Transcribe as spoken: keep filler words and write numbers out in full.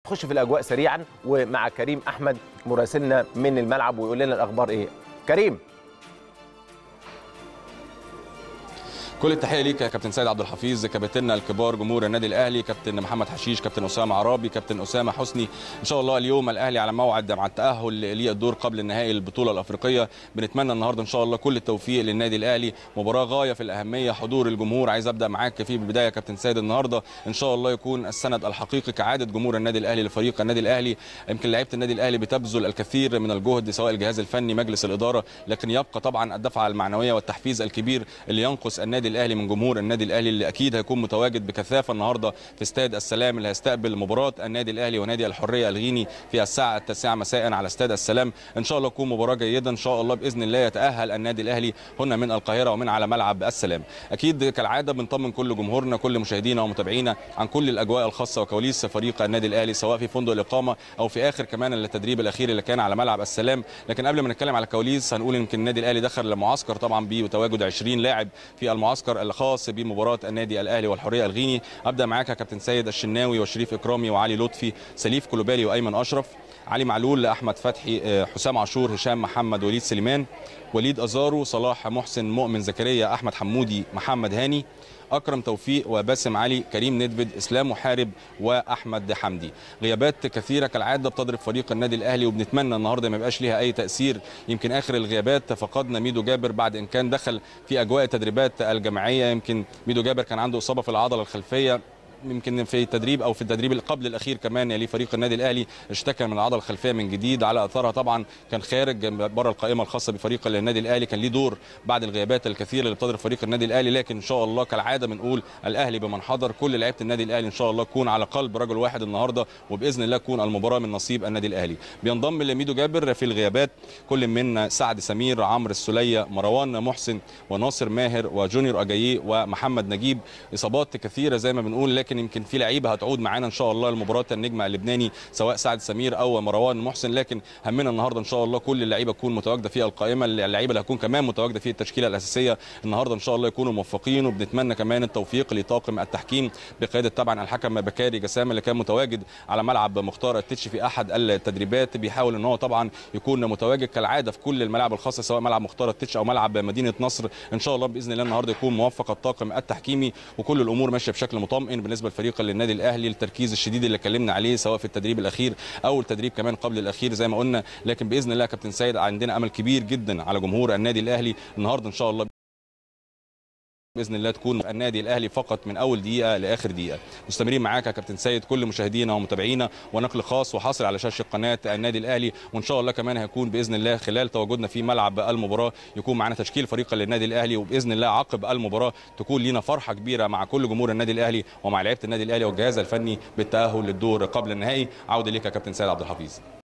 نخش في الاجواء سريعا ومع كريم احمد مراسلنا من الملعب ويقول لنا الاخبار ايه. كريم. كل التحيه ليك يا كابتن سيد عبد الحفيظ، كابتننا الكبار جمهور النادي الاهلي، كابتن محمد حشيش، كابتن اسامه عرابي، كابتن اسامه حسني. ان شاء الله اليوم الاهلي على موعد مع التاهل للدور قبل النهائي البطوله الافريقيه. بنتمنى النهارده ان شاء الله كل التوفيق للنادي الاهلي، مباراه غايه في الاهميه، حضور الجمهور. عايز ابدا معاك في البدايه يا كابتن سيد، النهارده ان شاء الله يكون السند الحقيقي كعاده جمهور النادي الاهلي لفريق النادي الاهلي. يمكن لعيبه النادي الاهلي بتبذل الكثير من الجهد سواء الجهاز الفني مجلس الاداره، لكن يبقى طبعا الدفعه المعنويه والتحفيز الكبير اللي ينقص النادي الاهلي من جمهور النادي الاهلي اللي اكيد هيكون متواجد بكثافه النهارده في استاد السلام اللي هيستقبل مباراه النادي الاهلي ونادي الحريه الغيني في الساعه التاسعة مساء على استاد السلام. ان شاء الله تكون مباراه جيده، ان شاء الله باذن الله يتاهل النادي الاهلي هنا من القاهره ومن على ملعب السلام. اكيد كالعاده بنطمن كل جمهورنا كل مشاهدينا ومتابعينا عن كل الاجواء الخاصه وكواليس فريق النادي الاهلي سواء في فندق الاقامه او في اخر كمان التدريب الاخير اللي كان على ملعب السلام. لكن قبل ما نتكلم على الكواليس هنقول يمكن النادي الاهلي دخل المعسكر طبعا بتواجد عشرين لاعب في المعسكر الخاص بمباراه النادي الاهلي والحريه الغيني. ابدا معاك يا كابتن سيد، الشناوي وشريف اكرامي وعلي لطفي، سليف كلوبالي وايمن اشرف، علي معلول، احمد فتحي، حسام عاشور، هشام محمد، وليد سليمان، وليد ازارو، صلاح محسن، مؤمن زكريا، احمد حمودي، محمد هاني، اكرم توفيق وباسم علي، كريم ندفد، اسلام محارب واحمد حمدي. غيابات كثيره كالعاده بتضرب فريق النادي الاهلي وبنتمنى النهارده ما يبقاش ليها اي تاثير. يمكن اخر الغيابات فقدنا ميدو جابر بعد ان كان دخل في اجواء التدريبات الجماعيه. يمكن ميدو جابر كان عنده اصابه في العضله الخلفيه، يمكن في التدريب او في التدريب قبل الاخير كمان لفريق النادي الاهلي اشتكى من العضله الخلفيه من جديد، على اثرها طبعا كان خارج بره القائمه الخاصه بفريق النادي الاهلي. كان ليه دور بعد الغيابات الكثيره اللي بتضرب فريق النادي الاهلي، لكن ان شاء الله كالعاده بنقول الاهلي بمن حضر. كل لعيبه النادي الاهلي ان شاء الله تكون على قلب رجل واحد النهارده، وباذن الله تكون المباراه من نصيب النادي الاهلي. بينضم لميدو جابر في الغيابات كل من سعد سمير، عمرو السوليه، مروان محسن، وناصر ماهر، وجونيور اجاييه، ومحمد نجيب. اصابات كثيره زي ما بنقول، لكن يمكن في لعيبه هتعود معانا ان شاء الله لمباراه النجم اللبناني سواء سعد سمير او مروان محسن. لكن همنا النهارده ان شاء الله كل اللعيبه تكون متواجده في القائمه، اللعيبه اللي هتكون كمان متواجده في التشكيله الاساسيه النهارده ان شاء الله يكونوا موفقين. وبنتمنى كمان التوفيق لطاقم التحكيم بقياده طبعا الحكم بكاري جسام اللي كان متواجد على ملعب مختار التتش في احد التدريبات، بيحاول ان هو طبعا يكون متواجد كالعاده في كل الملاعب الخاصه سواء ملعب مختار التتش او ملعب مدينه نصر. ان شاء الله باذن الله النهارده يكون موفق الطاقم التحكيمي وكل الامور ماشيه بشكل مطمئن بالنسبه لفريق النادي الاهلي. التركيز الشديد اللي اتكلمنا عليه سواء في التدريب الاخير او التدريب كمان قبل الاخير زي ما قلنا، لكن باذن الله يا كابتن سيد عندنا امل كبير جدا على جمهور النادي الاهلي النهارده ان شاء الله باذن الله تكون النادي الاهلي فقط من اول دقيقه لاخر دقيقه. مستمرين معاك يا كابتن سيد كل مشاهدينا ومتابعينا، ونقل خاص وحاصل على شاشه قناه النادي الاهلي. وان شاء الله كمان هيكون باذن الله خلال تواجدنا في ملعب المباراه يكون معنا تشكيل فريق للنادي الاهلي، وباذن الله عقب المباراه تكون لينا فرحه كبيره مع كل جمهور النادي الاهلي ومع لعيبه النادي الاهلي والجهاز الفني بالتاهل للدور قبل النهائي. عوده ليك يا كابتن سيد عبد الحفيظ.